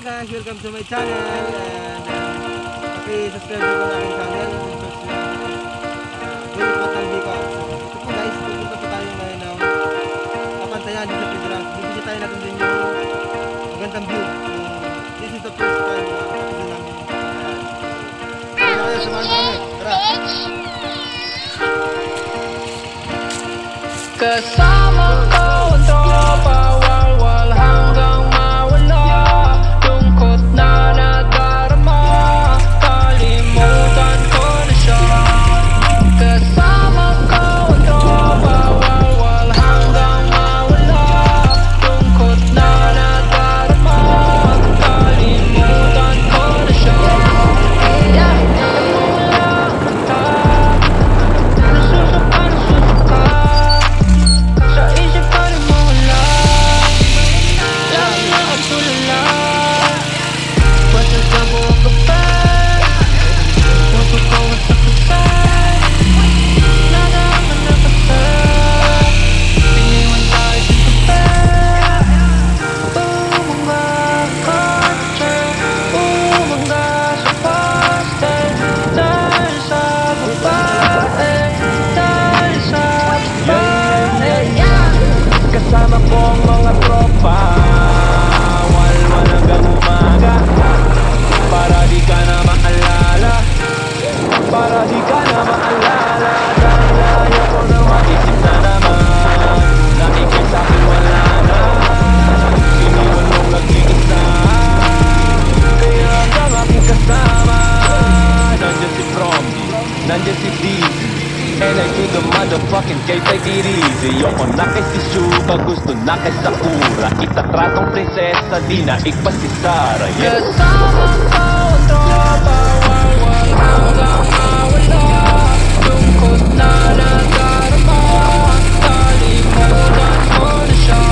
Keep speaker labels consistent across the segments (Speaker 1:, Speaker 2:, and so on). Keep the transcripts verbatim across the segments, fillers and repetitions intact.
Speaker 1: Guys, welcome to my channel and uh, paki-subscribe ko na aking channel kung search na uh, Willie Patalbi ko. Ito po guys, pupunta po tayo ngayon ng Kapantayan dito sa Pidras. Bibisitahin natin din yung magandang view. So, this is the first time na kapatid namin. Tara na kayo, samahan mo kami. Tara!
Speaker 2: Kasama ko ang tropa, walwal hanggang mawala. Lungkot na nadarama, kalimutan ko na siya. Kasama ko ang tropa, walwal hanggang mawala. Lungkot na nadarama, kalimutan ko na siya. Yeah, nagmumula ang mata, nasusuka, nasusuka. Sa isip pa rin mo wala, lagi na agtulala. Pasal ka mo ang kapal, puso ko ang sakasal. Nanaman na kasal, piniwan tayo sa kapal. Bumangga kotse, bumangga sa pastel. Dahil sa babae, dahil sa babae. Kasama ko ang mga tropa, walwal hanggang umaga. Para di ka na maalala, para di ka na maalala. Dahil ayaw ko na maisip na naman na ikay sa'kin wala na. Iniwan mong nag-iisa, kaya hanggang aking kasama. Nandiyan si Fromby, nandiyan si Dizzy, and I do the motherfucking kay take it easy. Yoko na kay si Shuba, gusto na kay Sakura. Itatratong prinsesa, di na ikpas si Sarah. Yeah. Kasama ko ang tropa, walwal hanggang mawala. Lungkot na nadarama, kalimutan ko na siya.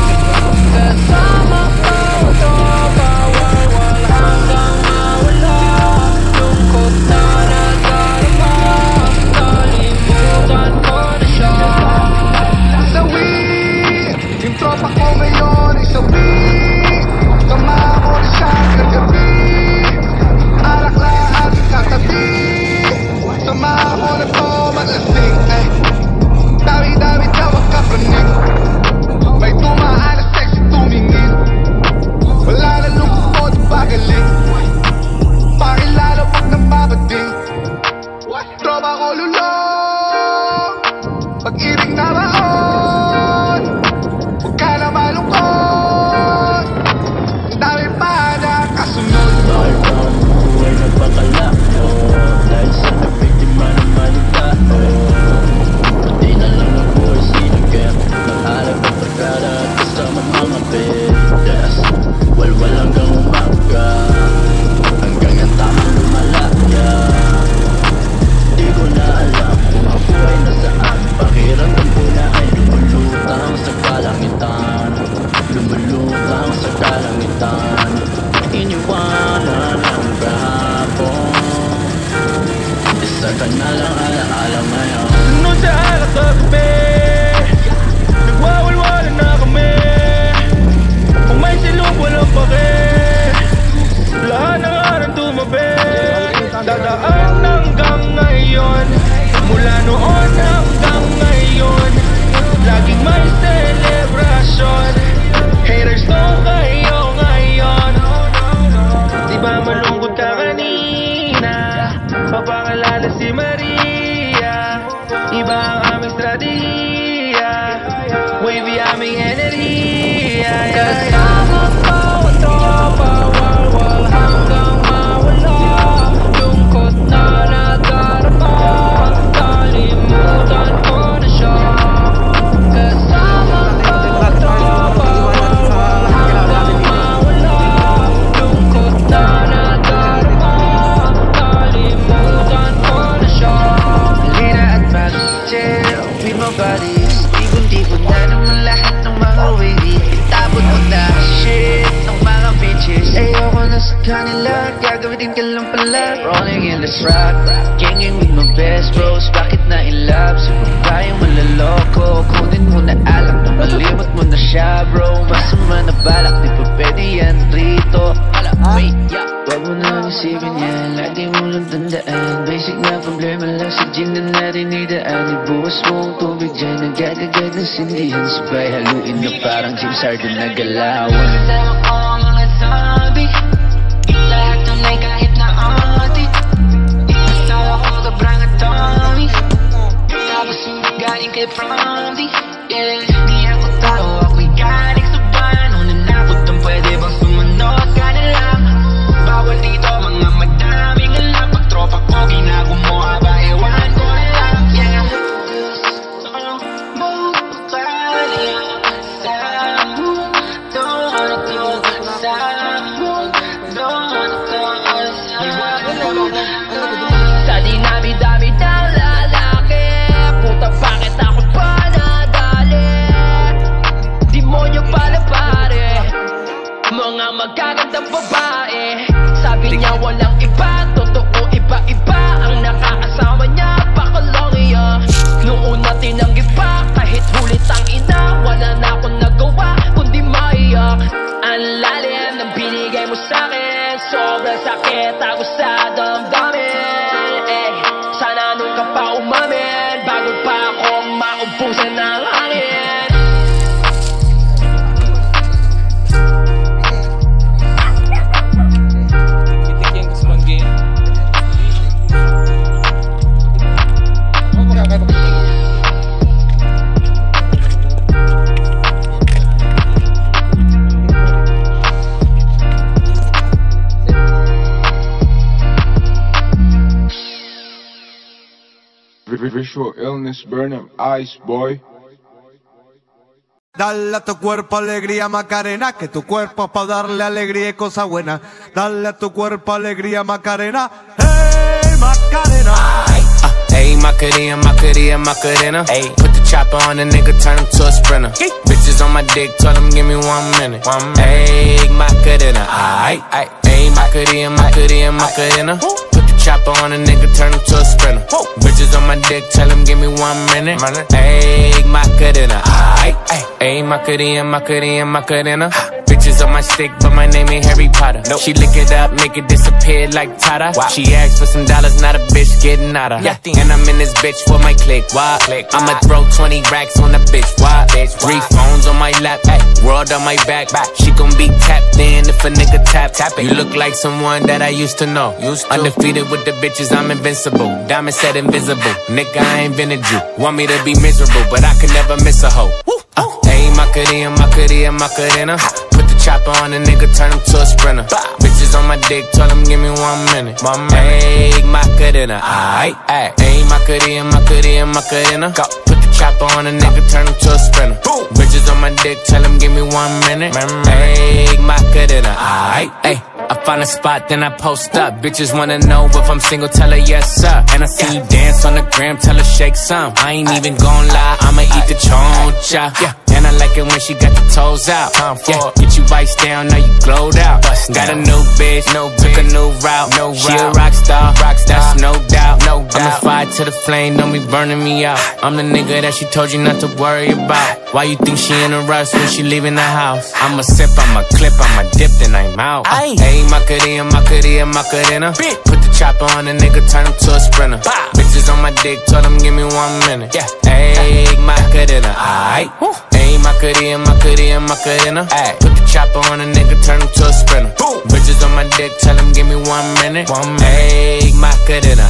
Speaker 2: Kasama ko ang tropa, walwal hanggang mawala. Lungkot na nadarama, kalimutan ko na siya.
Speaker 3: Sawi, yung tropa ko ngayon ay sawi. Tama ko na siya kagabi, alak lahat katabi. Sama ko na to maglasing, eh. Dami-dami daw ang kapraning, may tumaan na sexy tumingin. Wala na lungkot pagaling, pakilala pag nababading. Tropa ko lulong, pag-ibig na baon. Huwag ka na malungkot, ang dami pa na kasunod.
Speaker 2: Bakit ang buhay nagpakalako, dahil sa nabiktima naman ang tao. Pati na lang ang buhay sinagyan ng harap at pagkara at kasama mga bedas. Walwal hanggang umaga, hanggang ang tamang lumalaya. Di ko na alam kung ang buhay nasaan. Pakiramdam ko na ay lumulutang sa kalangitan, lumulutang sa kalangitan. Iniwanan ang kahapon, isa ka na lang alaala ngayon. Sunod sa alak sa gabi, nagwawalwala na kami. Kung may silong walang pake, lahat ng araw tumabi. Dadaan hanggang ngayon, mula noon hanggang ngayon, laging may celebration. Haters to kayo ngayon. Di ba malungkot ka kanina, papakalala si Maria. Iba ang aming strategiya, wavy aming enerhiya. Kasama ko ang tropa, walwal hanggang mawala. Lungkot na nadarama, kalimutan ko na siya. Kasama ko ang tropa, walwal hanggang mawala. Lungkot na nadarama, kalimutan ko na siya. Lina at Max, chill with my buddies. Tibon-tibon na naman lahat ng mga wavy. Itapon mo na shit ng mga bitches. Ayoko na sa kanila, gagamitin ka lang pala. Rolling in this rock, ganging with my best bros. Bakit na in love? Sa babayang malaloko, kunin mo na alak na malimot mo na siya bro. Masama na balak, di pa pwede yan rito. sa gin na narinidaan Ibuwas mo ang tubig dyan Nagagagad ng sindihan Sabay haluin na parang Jim Sarden na galawan Kasama ko ang mga zombie Lahat tunay kahit na audit Asawa ko sobrang atomic Tapos hindi galing kay Promdi Yeah, di ako tao, ako'y galing sa bano Nanapot ng pwede bang sumunod ka na lang Bawal dito mga madaming alam Pag tropa ko ginagawa ba ewan ko alam Yeah Sa dinami-dami ng lalaki Puta bakit ako pa nadali Demonyo pala pare Mga magagandang babae Sabi niya walang iba Totoo iba-iba Ang nakakasama niya Bakalongya Nung una tinanggi pa Kahit hulit ang ina Wala na akong nagawa Kundi maiyak Ang lalim ng binigay mo sa'kin Sobrang sakit ako sa damdamin eh, Sana nung ka pa umamin Bago pa akong maubusan ng hangin
Speaker 4: Visual illness, burn them eyes, boy.
Speaker 5: Dale a tu cuerpo alegría Macarena, que tu cuerpo es para darle alegría y cosas buenas. Dale a tu cuerpo alegría Macarena, hey Macarena.
Speaker 6: Ayy, Macarena, Macarena, Macarena. Ayy, put the chopper on the nigga, turn him to a sprinter. Ayy. Bitches on my dick, tell him give me one minute. One minute. Ayy, Macarena, ayy, ayy. Ayy, Macarena, Macarena, Macarena. Put the chopper on the nigga, turn him to a sprinter. Whoa. Bitches on my dick, tell him give me one minute. Ayy, Macarena, ayy, ayy. Ayy, Macarena, Macarena, Macarena. Bitches on my stick, but my name ain't Harry Potter. Nope. She lick it up, make it disappear like Tata. Wow. She asked for some dollars, not a bitch getting out of. Yeah. And I'm in this bitch for my click. Why? Click. I'ma throw twenty racks on the bitch. Why? Bitch. Three phones on my lap, ay. World on my back. back. She gon' be tapped in if a nigga tap. tap it. You look like someone that I used to know. Used to. Undefeated with the bitches, I'm invincible. Diamond said invisible. Nigga, I ain't been a Jew. Want me to be miserable, but I can never miss a hoe. Uh, ayy, Macarena, Macarena, Macarena. Put the chopper on the nigga, turn him to a sprinter. Bitches on my dick, tell him give me one minute. Ayy, Macarena, aight, aight. Ayy, Macarena, Macarena, Macarena. Put the chopper on the nigga, turn him to a sprinter. Bitches on my dick, tell him give me one minute. Ayy, Macarena, aight, ayy. I find a spot, then I post up. Bitches wanna know if I'm single, tell her yes, sir. And I see you dance on the gram, tell her shake some. I ain't even gon' lie, I'ma eat the choncha. Yeah. And I like it when she got the toes out. Yeah. Get you iced down, now you glowed out. Got a new bitch, no took a new route. No she route. A rock star, rock star, that's no doubt. No doubt. I'm a fire to the flame, don't be burning me out. I'm the nigga that she told you not to worry about. Why you think she in a rush when she leaving the house? I'ma sip, I'ma clip, I'ma dip, then I'm out. Ayy, Macarena, Macarena, Macarena. Put the chopper on the nigga, turn him to a sprinter. Bah. Bitches on my dick, told him give me one minute. Yeah. Ayy, Macarena, aight. Ayy, Macarena, Macarena, Macarena. Ay. Put the chopper on a nigga, turn him to a sprinter. Boom. Bitches on my dick, tell him give me one minute. One minute. Ayy, Macarena,